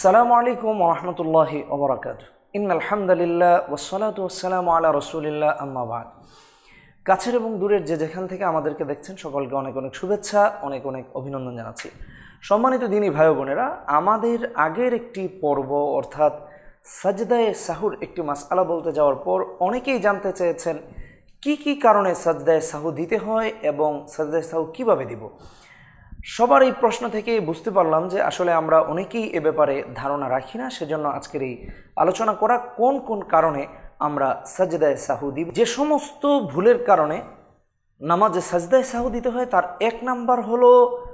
আসসালামু আলাইকুম ওয়া রাহমাতুল্লাহি ওয়া বারাকাতুহু। ইন্নাল হামদুলিল্লাহ ওয়াসসালাতু ওয়াসসালামু আলা রাসূলিল্লাহ আম্মা বা'দ। কাছের এবং দূরের যে যেখান থেকে আমাদেরকে দেখছেন সকলকে অনেক অনেক শুভেচ্ছা, অনেক অনেক অভিনন্দন জানাচ্ছি। সম্মানিত দিনী ভাই বোনেরা, আমাদের আগের একটি পর্ব অর্থাৎ সাজদায়ে সাহুর একটি মাসআলা বলতে যাওয়ার পর অনেকেই জানতে চেয়েছেন কি কি কারণে সাজদায়ে সাহু দিতে হয় এবং সাজদায়ে সাহু কিভাবে দিব। সবার এই প্রশ্ন থেকে বুঝতে পারলাম যে আসলে আমরা অনেকেই এ ব্যাপারে ধারণা রাখি না। সেজন্য আজকের এই আলোচনা করা কোন কোন কারণে আমরা সাজদায়ে সাহু দিব। যে সমস্ত ভুলের কারণে নামাজে সাজদায়ে সাহু দিতে হয় তার এক নাম্বার হলো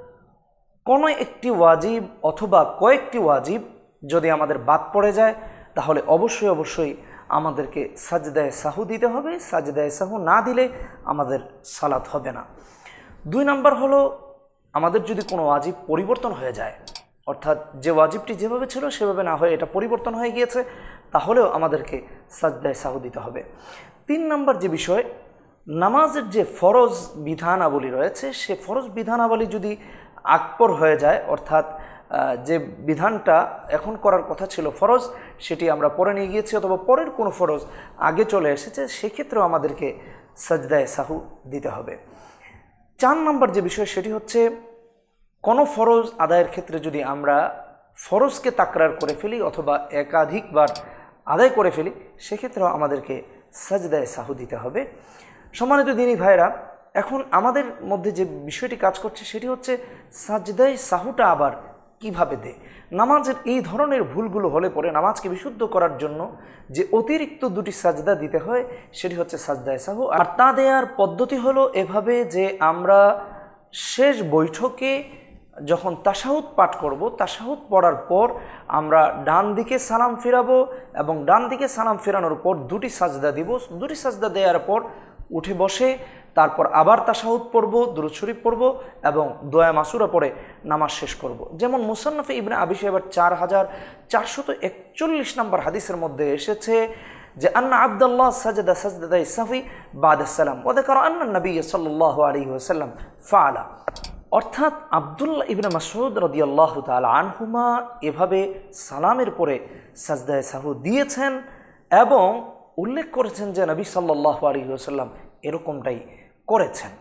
কোনো একটি ওয়াজিব অথবা কয়েকটি ওয়াজিব যদি আমাদের বাদ পড়ে যায় তাহলে অবশ্যই আমাদেরকে সাজদায়ে সাহু দিতে হবে। সাজদায়ে সাহু না দিলে আমাদের সালাত হবে না। দুই নাম্বার হলো আমাদের যদি কোনো ওয়াজিব পরিবর্তন হয়ে যায়, অর্থাৎ যে ওয়াজিবটি যেভাবে ছিল সেভাবে না হয়ে এটা পরিবর্তন হয়ে গিয়েছে, তাহলেও আমাদেরকে সাজদায়ে সাহু দিতে হবে। তিন নাম্বার যে বিষয়, নামাজের যে ফরজ বিধানাবলী রয়েছে সে ফরজ বিধানাবলী যদি আকবর হয়ে যায়, অর্থাৎ যে বিধানটা এখন করার কথা ছিল ফরজ সেটি আমরা পরে নিয়ে গিয়েছি অথবা পরের কোনো ফরজ আগে চলে এসেছে, সেক্ষেত্রেও আমাদেরকে সাজদায়ে সাহু দিতে হবে। চার নম্বর যে বিষয় সেটি হচ্ছে কোনো ফরজ আদায়ের ক্ষেত্রে যদি আমরা ফরজকে তাকরার করে ফেলি অথবা একাধিকবার আদায় করে ফেলি সেক্ষেত্রেও আমাদেরকে সাজদায়ে সাহু দিতে হবে। সম্মানিত দিনী ভাইরা, এখন আমাদের মধ্যে যে বিষয়টি কাজ করছে সেটি হচ্ছে সাজদায়ে সাহুটা আবার কিভাবে দেয়। নামাজের এই ধরনের ভুলগুলো হলে পরে নামাজকে বিশুদ্ধ করার জন্য যে অতিরিক্ত দুটি সাজদা দিতে হয় সেটি হচ্ছে সাজদায়ে সাহু। আর তা দেওয়ার পদ্ধতি হলো এভাবে যে আমরা শেষ বৈঠকে যখন তাশাহুদ পাঠ করব, তাশাহুদ পড়ার পর আমরা ডান দিকে সালাম ফেরাবো এবং ডান দিকে সালাম ফেরানোর পর দুটি সাজদা দিব। দুটি সাজদা দেওয়ার পর উঠে বসে তারপর আবার তাশাহুদ পড়ব, দুরূদ শরীফ পড়ব এবং দোয়া মাসুরা পড়ে নামাজ শেষ করব। যেমন মুসান্নাফে ইবনে আবি শাইবার 4441 নম্বর হাদিসের মধ্যে এসেছে যে আন্না আব্দুল্লাহ সাজদা সাজদাতাই সাহবি বাদাস সালাম ওয়া যাকারা আন্না নবী সাল্লাল্লাহু আলাইহি ওয়াসাল্লাম ফাআলা। অর্থাৎ আব্দুল্লাহ ইবনে মাসউদ রাদিয়াল্লাহু তাআলা আনহুমা এভাবে সালামের পরে সাজদায়ে সাহু দিয়েছেন এবং উল্লেখ করেছেন যে নবী সাল্লাল্লাহু আলাইহি ওয়াসাল্লাম এরকমটাই করেছেন।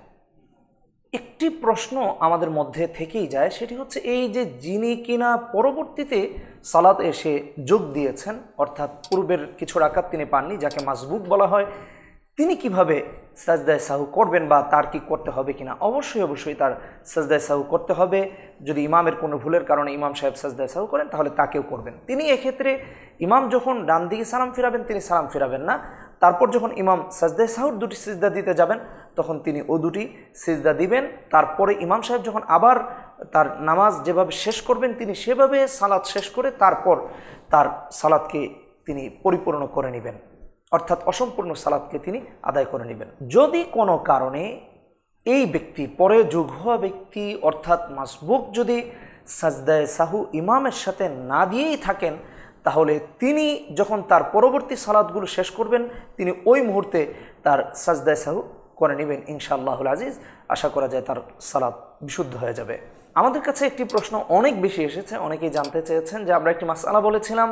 একটি প্রশ্ন আমাদের মধ্যে থেকেই যায়, সেটি হচ্ছে এই যে যিনি কিনা পরবর্তীতে সালাত এসে যোগ দিয়েছেন, অর্থাৎ পূর্বের কিছু রাকাত তিনি পাননি, যাকে মাসবুক বলা হয়, তিনি কিভাবে সাজদায়ে সাহু করবেন বা তার কি করতে হবে কিনা? অবশ্যই তার সাজদায়ে সাহু করতে হবে। যদি ইমামের কোনো ভুলের কারণে ইমাম সাহেব সাজদায়ে সাহু করেন তাহলে তাকেও করবেন। তিনি এক্ষেত্রে ইমাম যখন ডান দিকে সালাম ফিরাবেন তিনি সালাম ফিরাবেন না, তারপর যখন ইমাম সাজদায়ে সাহুর দুটি সিজদা দিতে যাবেন তখন তিনি ও দুটি সিজদা দিবেন। তারপরে ইমাম সাহেব যখন আবার তার নামাজ যেভাবে শেষ করবেন তিনি সেভাবে সালাত শেষ করে তারপর তার সালাতকে তিনি পরিপূর্ণ করে নেবেন, অর্থাৎ অসম্পূর্ণ সালাতকে তিনি আদায় করে নেবেন। যদি কোনো কারণে এই ব্যক্তি পরে যোগ হওয়া ব্যক্তি অর্থাৎ মাসবুক যদি সাজদায়ে সাহু ইমামের সাথে না দিয়েই থাকেন তাহলে তিনি যখন তার পরবর্তী সালাতগুলো শেষ করবেন তিনি ওই মুহূর্তে তার সাজদায়ে সাহু করে নেবেন ইনশাআল্লাহুল আজিজ। আশা করা যায় তার সালাত বিশুদ্ধ হয়ে যাবে। আমাদের কাছে একটি প্রশ্ন অনেক বেশি এসেছে, অনেকেই জানতে চেয়েছেন যে আমরা একটি মাসআলা বলেছিলাম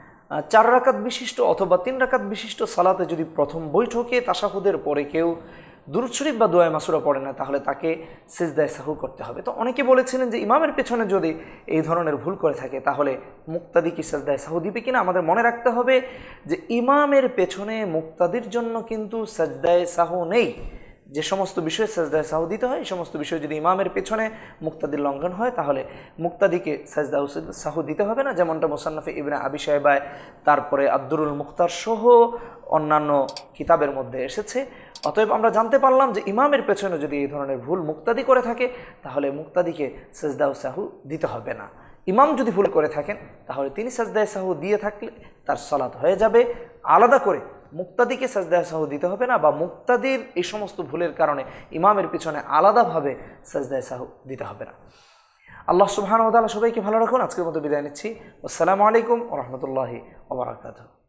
4 রাকাত বিশিষ্ট অথবা 3 রাকাত বিশিষ্ট সালাতে যদি প্রথম বৈঠকে তাশাহুদের পরে কেউ দুরূদ শরীফ বা দোয়া মাসুরা পড়ে না তাহলে তাকে সিজদায়ে সাহু করতে হবে। তো অনেকে বলেছিলেন যে ইমামের পেছনে যদি এই ধরনের ভুল করে থাকে তাহলে মুক্তাদি কি সিজদায়ে সাহু দিবে কিনা? আমাদের মনে রাখতে হবে যে ইমামের পেছনে মুক্তাদির জন্য কিন্তু সিজদায়ে সাহু নেই। যে সমস্ত বিষয়ে সাজদায়ে সাহু দিতে হয় এই সমস্ত বিষয় যদি ইমামের পেছনে মুক্তাদির লঙ্ঘন হয় তাহলে মুক্তাদিকে সাজদায়ে সাহু দিতে হবে না, যেমনটা মুসান্নাফে ইবনে আবি শাইবায় তারপরে আব্দুরুল মুখতার সহ অন্যান্য কিতাবের মধ্যে এসেছে। অতএব আমরা জানতে পারলাম যে ইমামের পেছনে যদি এই ধরনের ভুল মুক্তাদি করে থাকে তাহলে মুক্তাদিকে সাজদায়ে সাহু দিতে হবে না। ইমাম যদি ভুল করে থাকেন তাহলে তিনি সাজদায়ে সাহু দিয়ে থাকলে তার সালাত হয়ে যাবে। আলাদা করে মুক্তাদিকে সাজদায়ে সাহু দিতে হবে না বা মুক্তাদির এই সমস্ত ভুলের কারণে ইমামের পিছনে আলাদাভাবে সাজদায়ে সাহু দিতে হবে না। আল্লাহ সুবহানাহু ওয়া তাআলা সবাইকে ভালো রাখুন। আজকের মতো বিদায় নিচ্ছি। আসসালামু আলাইকুম ওয়া রাহমাতুল্লাহি ওয়া বারাকাতুহু।